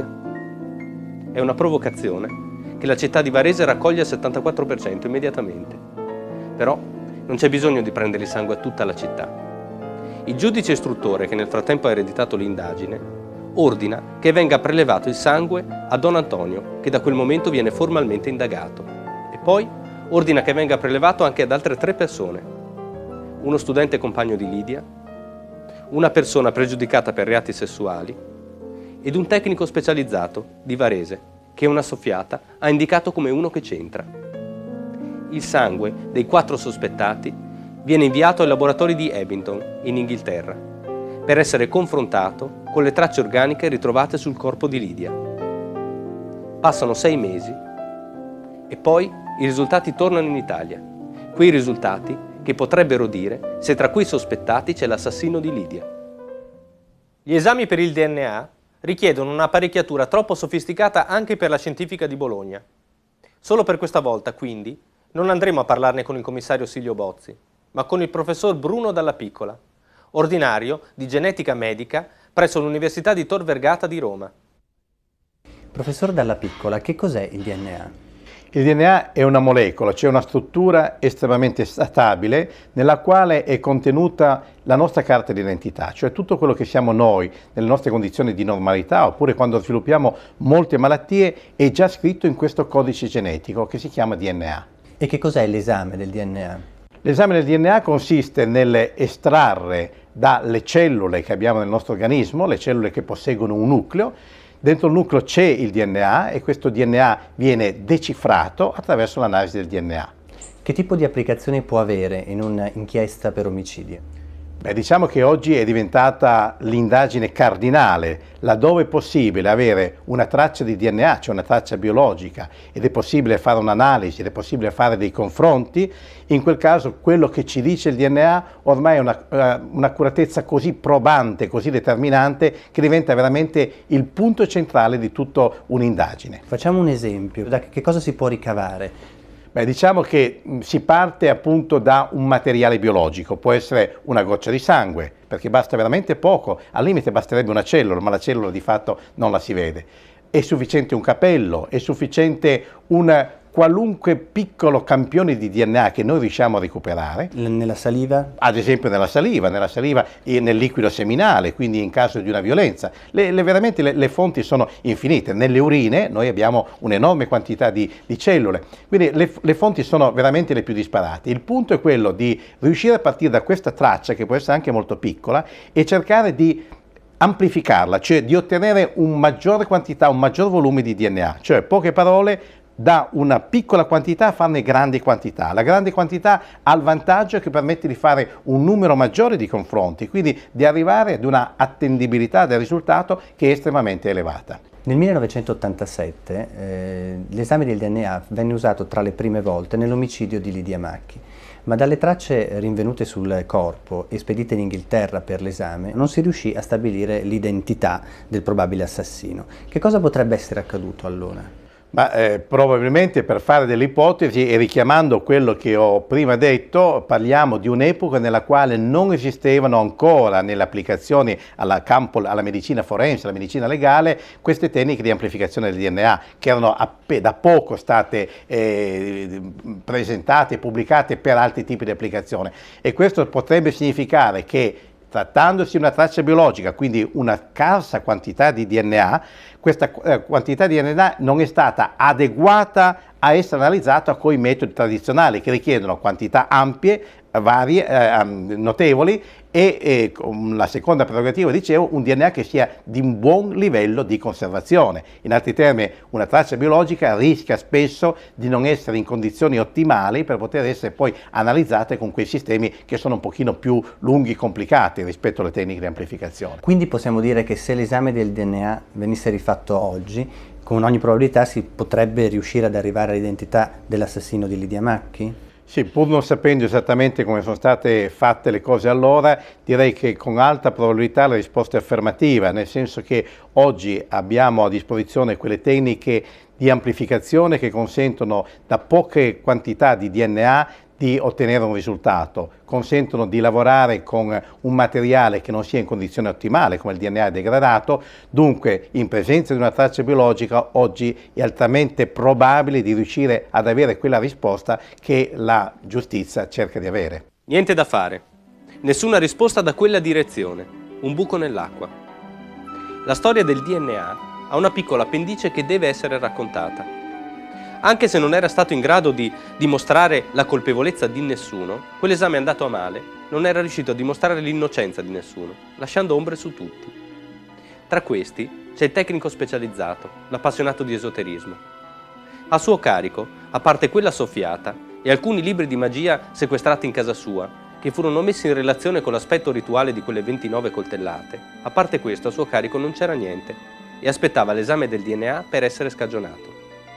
S1: È una provocazione che la città di Varese raccoglie al 74% immediatamente. Però non c'è bisogno di prendere il sangue a tutta la città. Il giudice istruttore, che nel frattempo ha ereditato l'indagine, ordina che venga prelevato il sangue a Don Antonio, che da quel momento viene formalmente indagato. E poi ordina che venga prelevato anche ad altre 3 persone. Uno studente compagno di Lidia, una persona pregiudicata per reati sessuali ed un tecnico specializzato di Varese, che una soffiata ha indicato come uno che c'entra. Il sangue dei 4 sospettati viene inviato ai laboratori di Abingdon, in Inghilterra, per essere confrontato con le tracce organiche ritrovate sul corpo di Lidia. Passano 6 mesi e poi i risultati tornano in Italia. Quei risultati che potrebbero dire se tra quei sospettati c'è l'assassino di Lidia. Gli esami per il DNA richiedono un'apparecchiatura troppo sofisticata anche per la scientifica di Bologna. Solo per questa volta, quindi, non andremo a parlarne con il commissario Silvio Bozzi, ma con il professor Bruno Dalla Piccola, ordinario di genetica medica presso l'Università di Tor Vergata di Roma.
S5: Professor Dalla Piccola, che cos'è il DNA?
S7: Il DNA è una molecola, cioè una struttura estremamente stabile nella quale è contenuta la nostra carta d'identità, cioè tutto quello che siamo noi nelle nostre condizioni di normalità oppure quando sviluppiamo molte malattie è già scritto in questo codice genetico che si chiama DNA.
S5: E che cos'è l'esame del DNA?
S7: L'esame del DNA consiste nell'estrarre dalle cellule che abbiamo nel nostro organismo, le cellule che posseggono un nucleo. Dentro il nucleo c'è il DNA e questo DNA viene decifrato attraverso l'analisi del DNA.
S5: Che tipo di applicazione può avere in un'inchiesta per omicidio?
S7: Beh, diciamo che oggi è diventata l'indagine cardinale, laddove è possibile avere una traccia di DNA, cioè una traccia biologica, ed è possibile fare un'analisi, ed è possibile fare dei confronti. In quel caso quello che ci dice il DNA ormai è un'accuratezza così probante, così determinante, che diventa veramente il punto centrale di tutta un'indagine.
S5: Facciamo un esempio, da che cosa si può ricavare?
S7: Beh, diciamo che si parte appunto da un materiale biologico, può essere una goccia di sangue, perché basta veramente poco, al limite basterebbe una cellula, ma la cellula di fatto non la si vede. È sufficiente un capello, è sufficiente un qualunque piccolo campione di DNA che noi riusciamo a recuperare.
S5: Nella saliva?
S7: Ad esempio nella saliva e nel liquido seminale, quindi in caso di una violenza. Veramente le fonti sono infinite. Nelle urine noi abbiamo un'enorme quantità di cellule, quindi le fonti sono veramente le più disparate. Il punto è quello di riuscire a partire da questa traccia, che può essere anche molto piccola, e cercare di amplificarla, cioè di ottenere un maggiore quantità, un maggior volume di DNA, cioè poche parole, da una piccola quantità a farne grandi quantità. La grande quantità ha il vantaggio che permette di fare un numero maggiore di confronti, quindi di arrivare ad una attendibilità del risultato che è estremamente elevata.
S5: Nel 1987 l'esame del DNA venne usato tra le prime volte nell'omicidio di Lidia Macchi, ma dalle tracce rinvenute sul corpo e spedite in Inghilterra per l'esame non si riuscì a stabilire l'identità del probabile assassino. Che cosa potrebbe essere accaduto allora?
S7: Ma probabilmente, per fare delle ipotesi e richiamando quello che ho prima detto, parliamo di un'epoca nella quale non esistevano ancora nelle applicazioni alla medicina forense, alla medicina legale, queste tecniche di amplificazione del DNA che erano da poco state presentate e pubblicate per altri tipi di applicazione, e questo potrebbe significare che trattandosi di una traccia biologica, quindi una scarsa quantità di DNA, questa quantità di DNA non è stata adeguata a essere analizzata con i metodi tradizionali che richiedono quantità ampie, varie, notevoli e la seconda prerogativa, dicevo, un DNA che sia di un buon livello di conservazione. In altri termini, una traccia biologica rischia spesso di non essere in condizioni ottimali per poter essere poi analizzate con quei sistemi che sono un pochino più lunghi e complicati rispetto alle tecniche di amplificazione.
S5: Quindi possiamo dire che se l'esame del DNA venisse rifatto oggi, con ogni probabilità si potrebbe riuscire ad arrivare all'identità dell'assassino di Lidia Macchi?
S7: Sì, pur non sapendo esattamente come sono state fatte le cose allora, direi che con alta probabilità la risposta è affermativa, nel senso che oggi abbiamo a disposizione quelle tecniche di amplificazione che consentono da poche quantità di DNA di ottenere un risultato, consentono di lavorare con un materiale che non sia in condizione ottimale come il DNA degradato, dunque in presenza di una traccia biologica oggi è altamente probabile di riuscire ad avere quella risposta che la giustizia cerca di avere.
S1: Niente da fare, nessuna risposta da quella direzione, un buco nell'acqua. La storia del DNA ha una piccola appendice che deve essere raccontata. Anche se non era stato in grado di dimostrare la colpevolezza di nessuno, quell'esame andato a male non era riuscito a dimostrare l'innocenza di nessuno, lasciando ombre su tutti. Tra questi c'è il tecnico specializzato, l'appassionato di esoterismo. A suo carico, a parte quella soffiata e alcuni libri di magia sequestrati in casa sua, che furono messi in relazione con l'aspetto rituale di quelle 29 coltellate, a parte questo a suo carico non c'era niente e aspettava l'esame del DNA per essere scagionato.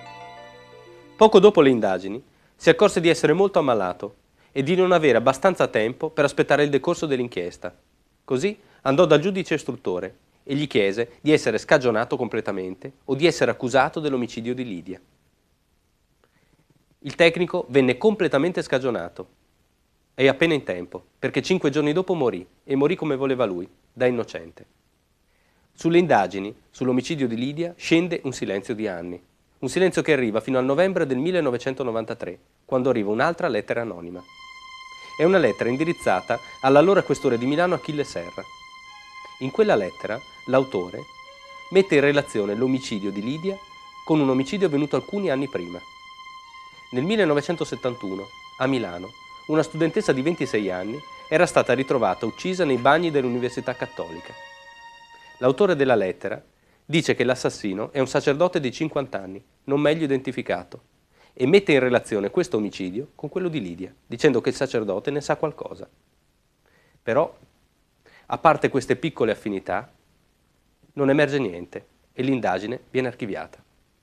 S1: Poco dopo le indagini, si accorse di essere molto ammalato e di non avere abbastanza tempo per aspettare il decorso dell'inchiesta. Così andò dal giudice istruttore e gli chiese di essere scagionato completamente o di essere accusato dell'omicidio di Lidia. Il tecnico venne completamente scagionato e appena in tempo, perché 5 giorni dopo morì e morì come voleva lui, da innocente. Sulle indagini sull'omicidio di Lidia scende un silenzio di anni. Un silenzio che arriva fino al novembre del 1993, quando arriva un'altra lettera anonima. È una lettera indirizzata all'allora questore di Milano Achille Serra. In quella lettera, l'autore mette in relazione l'omicidio di Lidia con un omicidio avvenuto alcuni anni prima. Nel 1971, a Milano, una studentessa di 26 anni era stata ritrovata uccisa nei bagni dell'Università Cattolica. L'autore della lettera dice che l'assassino è un sacerdote di 50 anni, non meglio identificato, e mette in relazione questo omicidio con quello di Lidia, dicendo che il sacerdote ne sa qualcosa. Però, a parte queste piccole affinità, non emerge niente e l'indagine viene archiviata.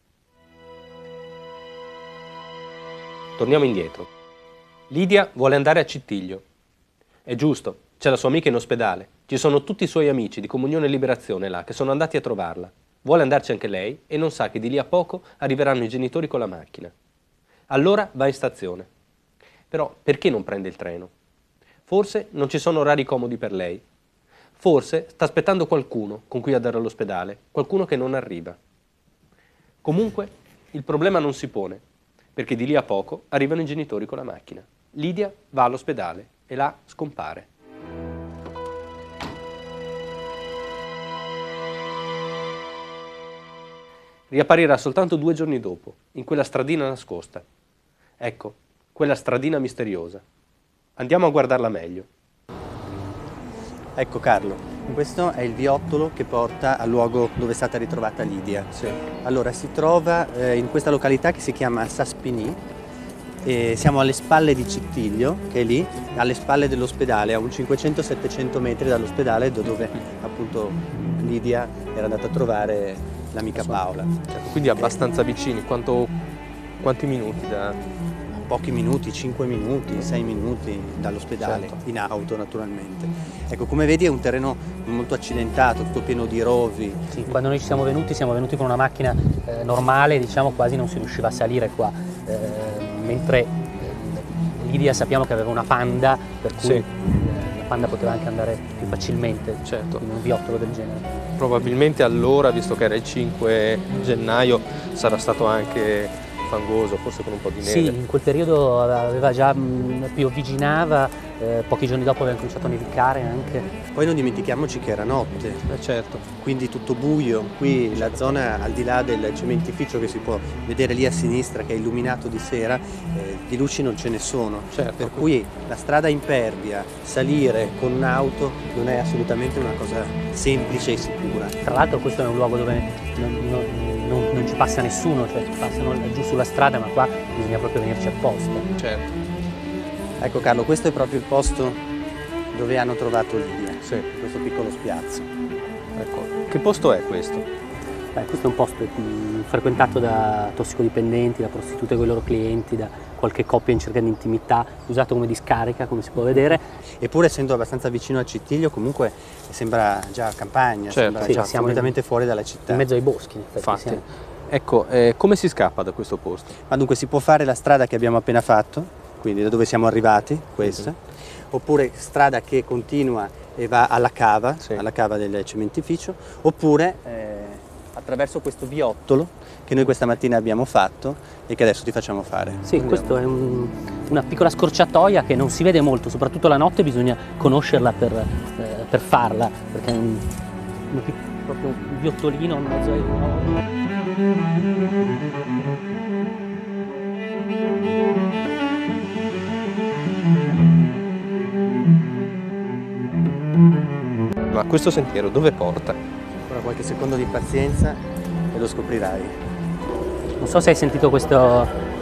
S1: Torniamo indietro. Lidia vuole andare a Cittiglio. È giusto, c'è la sua amica in ospedale. Ci sono tutti i suoi amici di Comunione e Liberazione là che sono andati a trovarla. Vuole andarci anche lei e non sa che di lì a poco arriveranno i genitori con la macchina. Allora va in stazione. Però perché non prende il treno? Forse non ci sono orari comodi per lei. Forse sta aspettando qualcuno con cui andare all'ospedale, qualcuno che non arriva. Comunque il problema non si pone, perché di lì a poco arrivano i genitori con la macchina. Lidia va all'ospedale e là scompare. Riapparirà soltanto 2 giorni dopo, in quella stradina nascosta. Ecco, quella stradina misteriosa. Andiamo a guardarla meglio.
S5: Ecco Carlo, questo è il viottolo che porta al luogo dove è stata ritrovata Lidia.
S1: Sì.
S5: Allora, si trova in questa località che si chiama Saspinì, e siamo alle spalle di Cittiglio, che è lì, alle spalle dell'ospedale, a un 500-700 metri dall'ospedale dove appunto Lidia era andata a trovare l'amica Paola.
S1: Certo, quindi abbastanza vicini. Quanti minuti da...
S5: Pochi minuti, 5 minuti, 6 minuti dall'ospedale,
S1: certo.
S5: In auto naturalmente. Ecco, come vedi è un terreno molto accidentato, tutto pieno di rovi.
S2: Sì, quando noi ci siamo venuti con una macchina normale, diciamo quasi non si riusciva a salire qua, mentre Lidia sappiamo che aveva una Panda, per cui
S1: sì.
S2: La Panda poteva anche andare più facilmente,
S1: certo,
S2: in un viottolo del genere.
S1: Probabilmente allora, visto che era il 5 gennaio, sarà stato anche fangoso, forse con un po' di neve.
S2: Sì, in quel periodo aveva già piovviginava, pochi giorni dopo aveva cominciato a nevicare anche.
S5: Poi non dimentichiamoci che era notte,
S1: Certo.
S5: quindi tutto buio. Qui la zona al di là del cementificio che si può vedere lì a sinistra, che è illuminato di sera, di luci non ce ne sono.
S1: Certo.
S5: Per cui la strada impervia, salire con un'auto non è assolutamente una cosa semplice e sicura.
S2: Tra l'altro questo è un luogo dove non ci passa nessuno, cioè passano giù sulla strada, ma qua bisogna proprio venirci apposta.
S1: Certo.
S5: Ecco Carlo, questo è proprio il posto dove hanno trovato Lidia,
S1: Sì.
S5: questo piccolo spiazzo.
S1: Ecco. Che posto è questo?
S2: Questo è un posto frequentato da tossicodipendenti, da prostitute con i loro clienti, da qualche coppia in cerca di intimità, usato come discarica, come si può vedere.
S5: Eppure essendo abbastanza vicino al Cittiglio comunque sembra già campagna,
S1: Certo.
S5: sembra
S2: Sì,
S5: già
S2: siamo
S5: completamente fuori dalla città.
S2: In mezzo ai boschi, in effetti.
S1: Infatti.
S2: Siamo.
S1: Ecco, come si scappa da questo posto?
S5: Ma dunque si può fare la strada che abbiamo appena fatto, quindi da dove siamo arrivati, questa, oppure strada che continua e va alla cava,
S1: Sì.
S5: alla cava del cementificio, oppure attraverso questo viottolo che noi questa mattina abbiamo fatto e che adesso ti facciamo fare.
S2: Sì, questo è una piccola scorciatoia che non si vede molto, soprattutto la notte bisogna conoscerla per farla, perché è proprio un viottolino in mezzo ai...
S1: Ma questo sentiero dove porta?
S5: Ancora qualche secondo di pazienza e lo scoprirai.
S2: Non so se hai sentito questo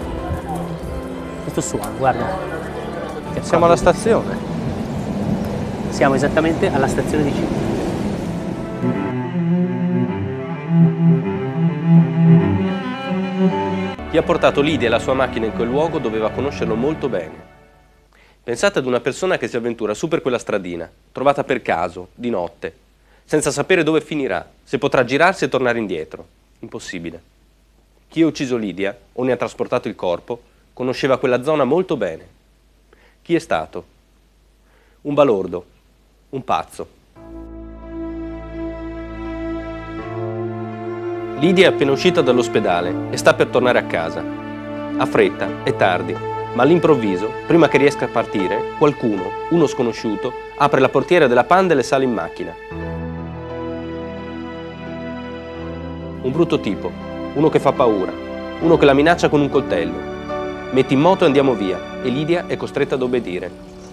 S2: suono, guarda.
S1: Siamo alla stazione.
S2: Siamo esattamente alla stazione di Cittiglio.
S1: Chi ha portato Lidia e la sua macchina in quel luogo doveva conoscerlo molto bene. Pensate ad una persona che si avventura su per quella stradina, trovata per caso, di notte, senza sapere dove finirà, se potrà girarsi e tornare indietro. Impossibile. Chi ha ucciso Lidia, o ne ha trasportato il corpo, conosceva quella zona molto bene. Chi è stato? Un balordo, un pazzo. Lidia è appena uscita dall'ospedale e sta per tornare a casa. Ha fretta, è tardi, ma all'improvviso, prima che riesca a partire, qualcuno, uno sconosciuto, apre la portiera della Pandel e sale in macchina. Un brutto tipo, uno che fa paura, uno che la minaccia con un coltello. Metti in moto e andiamo via, e Lidia è costretta ad obbedire.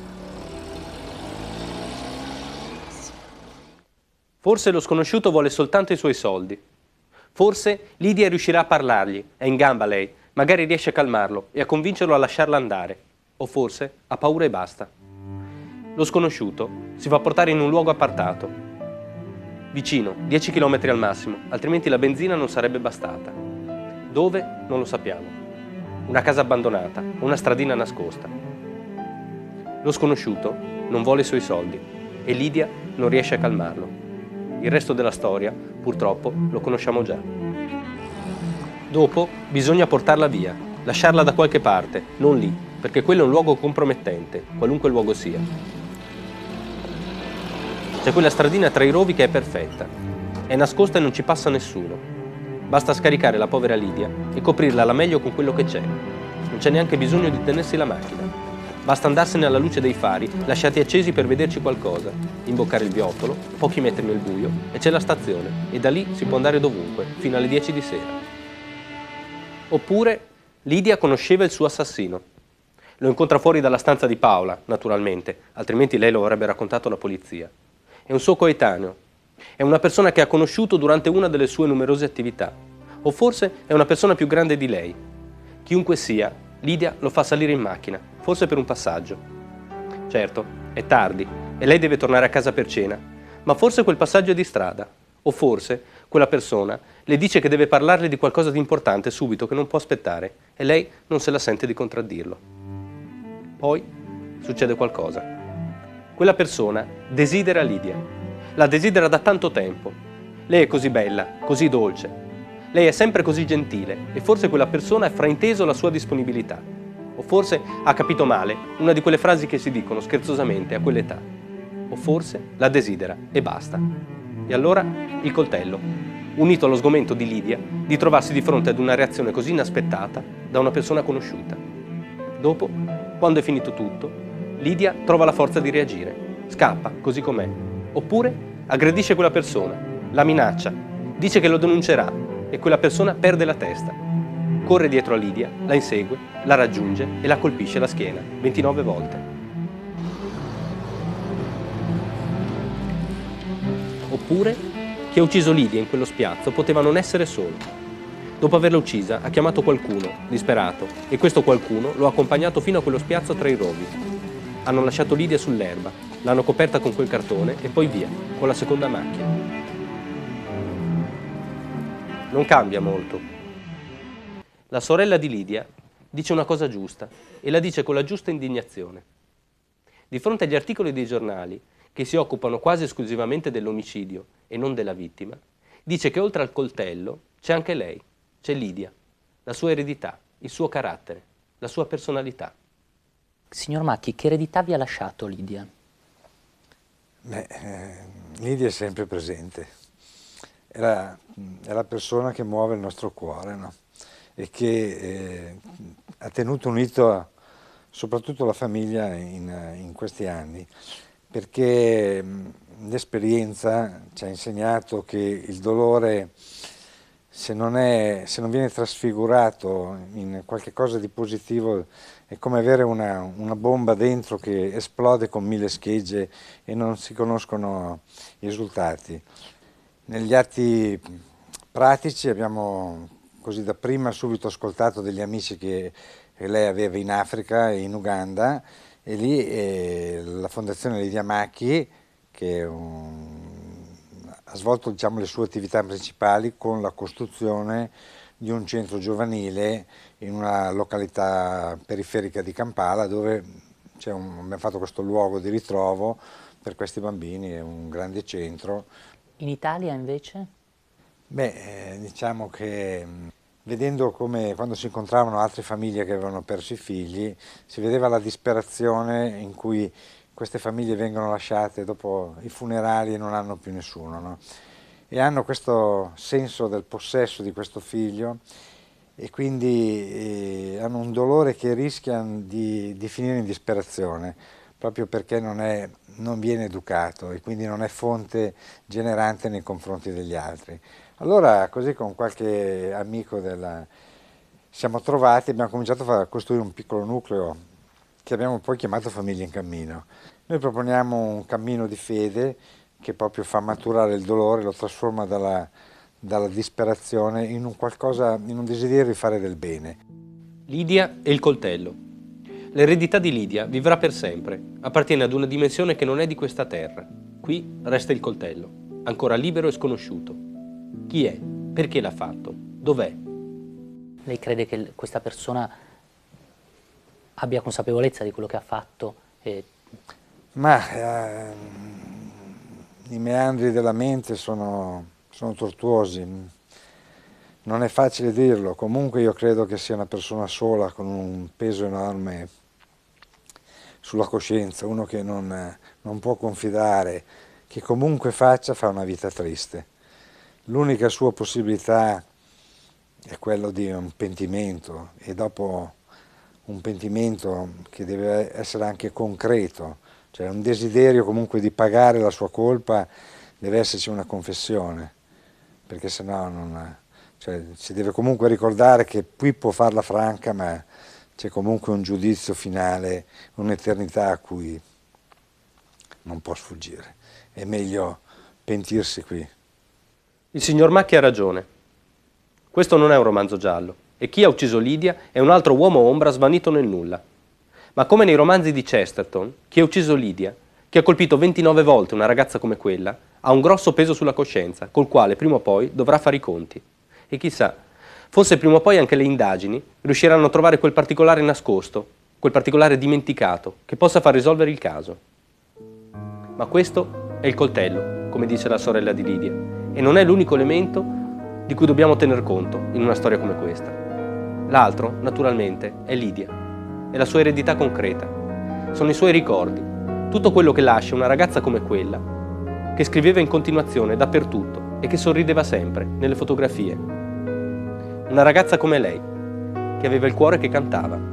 S1: Forse lo sconosciuto vuole soltanto i suoi soldi. Forse Lidia riuscirà a parlargli, è in gamba lei, magari riesce a calmarlo e a convincerlo a lasciarla andare. O forse ha paura e basta. Lo sconosciuto si fa portare in un luogo appartato. Vicino, 10 km al massimo, altrimenti la benzina non sarebbe bastata. Dove? Non lo sappiamo. Una casa abbandonata, una stradina nascosta. Lo sconosciuto non vuole i suoi soldi e Lidia non riesce a calmarlo. Il resto della storia, purtroppo, lo conosciamo già. Dopo bisogna portarla via, lasciarla da qualche parte, non lì, perché quello è un luogo compromettente, qualunque luogo sia. C'è quella stradina tra i rovi che è perfetta. È nascosta e non ci passa nessuno. Basta scaricare la povera Lidia e coprirla alla meglio con quello che c'è. Non c'è neanche bisogno di tenersi la macchina. Basta andarsene alla luce dei fari, lasciati accesi per vederci qualcosa, imboccare il viottolo, pochi metri nel buio, e c'è la stazione, e da lì si può andare dovunque, fino alle 10 di sera. Oppure Lidia conosceva il suo assassino. Lo incontra fuori dalla stanza di Paola, naturalmente, altrimenti lei lo avrebbe raccontato alla polizia. È un suo coetaneo. È una persona che ha conosciuto durante una delle sue numerose attività. O forse è una persona più grande di lei. Chiunque sia, Lidia lo fa salire in macchina, forse per un passaggio. Certo, è tardi e lei deve tornare a casa per cena, ma forse quel passaggio è di strada. O forse quella persona le dice che deve parlarle di qualcosa di importante subito, che non può aspettare, e lei non se la sente di contraddirlo. Poi succede qualcosa. Quella persona desidera Lidia. La desidera da tanto tempo. Lei è così bella, così dolce. Lei è sempre così gentile e forse quella persona ha frainteso la sua disponibilità. O forse ha capito male una di quelle frasi che si dicono scherzosamente a quell'età. O forse la desidera e basta. E allora il coltello. unito allo sgomento di Lidia di trovarsi di fronte ad una reazione così inaspettata da una persona conosciuta. Dopo, quando è finito tutto, Lidia trova la forza di reagire, scappa così com'è, oppure aggredisce quella persona, la minaccia, dice che lo denuncerà e quella persona perde la testa. Corre dietro a Lidia, la insegue, la raggiunge e la colpisce alla schiena 29 volte. Oppure, chi ha ucciso Lidia in quello spiazzo poteva non essere solo. Dopo averla uccisa, ha chiamato qualcuno, disperato, e questo qualcuno lo ha accompagnato fino a quello spiazzo tra i rovi. Hanno lasciato Lidia sull'erba, l'hanno coperta con quel cartone e poi via, con la seconda macchina. Non cambia molto. La sorella di Lidia dice una cosa giusta e la dice con la giusta indignazione. Di fronte agli articoli dei giornali, che si occupano quasi esclusivamente dell'omicidio e non della vittima, dice che oltre al coltello c'è anche lei, c'è Lidia, la sua eredità, il suo carattere, la sua personalità.
S2: Signor Macchi, che eredità vi ha lasciato Lidia?
S3: Lidia è sempre presente, è la persona che muove il nostro cuore, no? E che ha tenuto unito soprattutto la famiglia in questi anni, perché l'esperienza ci ha insegnato che il dolore, se non viene trasfigurato in qualche cosa di positivo, è come avere una bomba dentro che esplode con 1000 schegge e non si conoscono i risultati. Negli atti pratici abbiamo così dapprima subito ascoltato degli amici che lei aveva in Africa e in Uganda, e lì la Fondazione Lidia Macchi, che ha svolto, diciamo, le sue attività principali con la costruzione di un centro giovanile in una località periferica di Kampala, dove abbiamo fatto questo luogo di ritrovo per questi bambini, è un grande centro.
S2: In Italia invece?
S3: Diciamo che vedendo come quando si incontravano altre famiglie che avevano perso i figli, si vedeva la disperazione in cui queste famiglie vengono lasciate dopo i funerali e non hanno più nessuno, no? E hanno questo senso del possesso di questo figlio e quindi hanno un dolore che rischia di finire in disperazione, proprio perché non viene educato e quindi non è fonte generante nei confronti degli altri. Allora, così con qualche amico siamo trovati e abbiamo cominciato a costruire un piccolo nucleo che abbiamo poi chiamato Famiglia in Cammino. Noi proponiamo un cammino di fede che proprio fa maturare il dolore, lo trasforma dalla disperazione in un desiderio di fare del bene.
S1: Lidia e il coltello. L'eredità di Lidia vivrà per sempre, appartiene ad una dimensione che non è di questa terra. Qui resta il coltello, ancora libero e sconosciuto. Chi è? Perché l'ha fatto? Dov'è?
S2: Lei crede che questa persona abbia consapevolezza di quello che ha fatto?
S3: I meandri della mente sono tortuosi, non è facile dirlo, comunque io credo che sia una persona sola con un peso enorme sulla coscienza, uno che non può confidare, che comunque fa una vita triste. L'unica sua possibilità è quello di un pentimento, e dopo un pentimento che deve essere anche concreto, cioè un desiderio comunque di pagare la sua colpa, deve esserci una confessione, perché sennò si deve comunque ricordare che qui può farla franca, ma c'è comunque un giudizio finale, un'eternità a cui non può sfuggire. È meglio pentirsi qui.
S1: Il signor Macchi ha ragione. Questo non è un romanzo giallo e chi ha ucciso Lidia è un altro uomo ombra svanito nel nulla. Ma come nei romanzi di Chesterton, chi ha ucciso Lidia, chi ha colpito 29 volte una ragazza come quella, ha un grosso peso sulla coscienza, col quale prima o poi dovrà fare i conti. E chissà, forse prima o poi anche le indagini riusciranno a trovare quel particolare nascosto, quel particolare dimenticato, che possa far risolvere il caso. Ma questo è il coltello, come dice la sorella di Lidia, e non è l'unico elemento di cui dobbiamo tener conto in una storia come questa. L'altro, naturalmente, è Lidia, è la sua eredità concreta, sono i suoi ricordi, tutto quello che lascia una ragazza come quella, che scriveva in continuazione dappertutto, e che sorrideva sempre nelle fotografie. Una ragazza come lei, che aveva il cuore che cantava.